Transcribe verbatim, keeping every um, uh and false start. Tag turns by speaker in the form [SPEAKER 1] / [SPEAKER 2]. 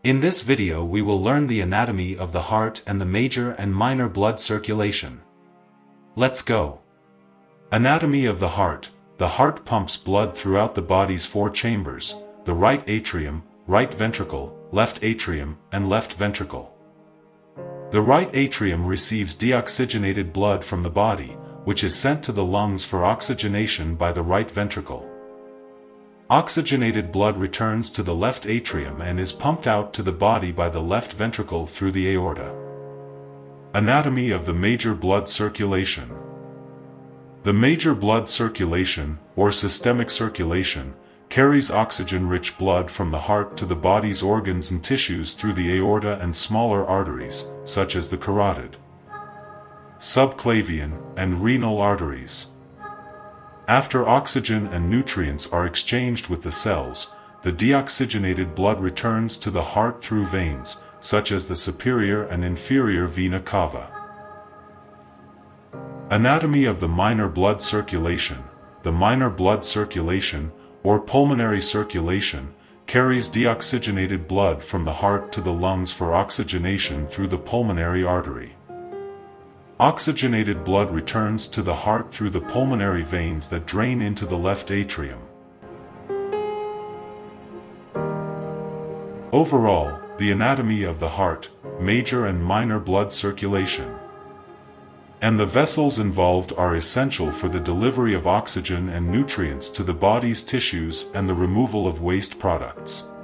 [SPEAKER 1] In this video we will learn the anatomy of the heart and the major and minor blood circulation. Let's go. Anatomy of the heart. The heart pumps blood throughout the body's four chambers: the right atrium, right ventricle, left atrium, and left ventricle. The right atrium receives deoxygenated blood from the body, which is sent to the lungs for oxygenation by the right ventricle. Oxygenated blood returns to the left atrium and is pumped out to the body by the left ventricle through the aorta. Anatomy of the major blood circulation. The major blood circulation, or systemic circulation, carries oxygen-rich blood from the heart to the body's organs and tissues through the aorta and smaller arteries, such as the carotid, subclavian, and renal arteries. After oxygen and nutrients are exchanged with the cells, the deoxygenated blood returns to the heart through veins, such as the superior and inferior vena cava. Anatomy of the minor blood circulation. The minor blood circulation, or pulmonary circulation, carries deoxygenated blood from the heart to the lungs for oxygenation through the pulmonary artery. Oxygenated blood returns to the heart through the pulmonary veins that drain into the left atrium. Overall, the anatomy of the heart, major and minor blood circulation, and the vessels involved are essential for the delivery of oxygen and nutrients to the body's tissues and the removal of waste products.